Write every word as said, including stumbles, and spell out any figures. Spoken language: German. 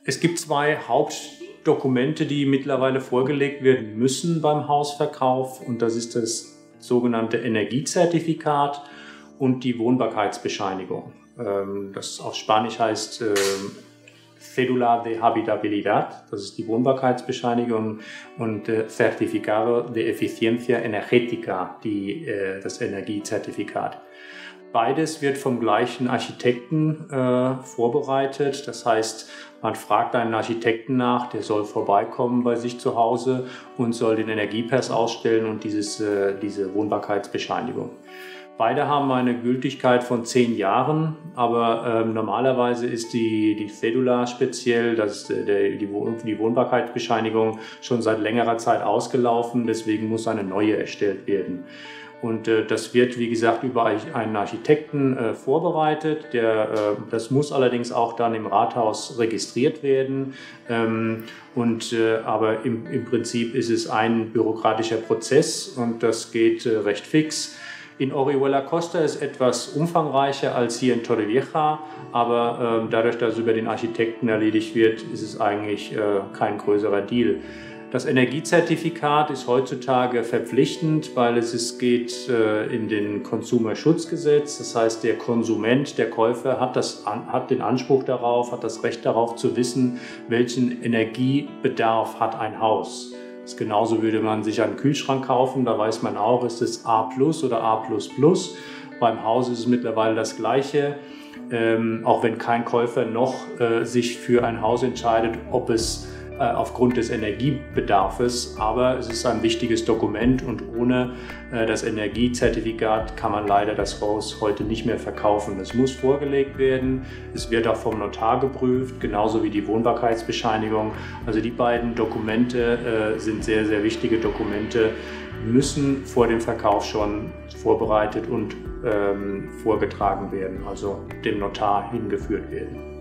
Es gibt zwei Hauptdokumente, die mittlerweile vorgelegt werden müssen beim Hausverkauf, und das ist das sogenannte Energiezertifikat und die Wohnbarkeitsbescheinigung. Das auf Spanisch heißt Cédula de Habitabilidad, das ist die Wohnbarkeitsbescheinigung, und Certificado de Eficiencia Energética, die, das Energiezertifikat. Beides wird vom gleichen Architekten äh, vorbereitet. Das heißt, man fragt einen Architekten nach, der soll vorbeikommen bei sich zu Hause und soll den Energiepass ausstellen und dieses, äh, diese Wohnbarkeitsbescheinigung. Beide haben eine Gültigkeit von zehn Jahren, aber äh, normalerweise ist die, die Cédula speziell, das ist, der, die, die Wohnbarkeitsbescheinigung, schon seit längerer Zeit ausgelaufen, deswegen muss eine neue erstellt werden. Und äh, das wird, wie gesagt, über einen Architekten äh, vorbereitet. Der, äh, das muss allerdings auch dann im Rathaus registriert werden. Ähm, und, äh, aber im, im Prinzip ist es ein bürokratischer Prozess und das geht äh, recht fix. In Orihuela Costa ist es etwas umfangreicher als hier in Torrevieja, aber äh, dadurch, dass es über den Architekten erledigt wird, ist es eigentlich äh, kein größerer Deal. Das Energiezertifikat ist heutzutage verpflichtend, weil es, es geht äh, in den Konsumerschutzgesetz. Das heißt, der Konsument, der Käufer hat, das, hat den Anspruch darauf, hat das Recht darauf zu wissen, welchen Energiebedarf hat ein Haus. Das ist genauso, würde man sich einen Kühlschrank kaufen, da weiß man auch, ist es A plus oder A plus plus. Beim Haus ist es mittlerweile das Gleiche, ähm, auch wenn kein Käufer noch äh, sich für ein Haus entscheidet, ob es aufgrund des Energiebedarfs, aber es ist ein wichtiges Dokument und ohne das Energiezertifikat kann man leider das Haus heute nicht mehr verkaufen. Es muss vorgelegt werden, es wird auch vom Notar geprüft, genauso wie die Wohnbarkeitsbescheinigung. Also die beiden Dokumente sind sehr, sehr wichtige Dokumente, müssen vor dem Verkauf schon vorbereitet und ähm, vorgetragen werden, also dem Notar hingeführt werden.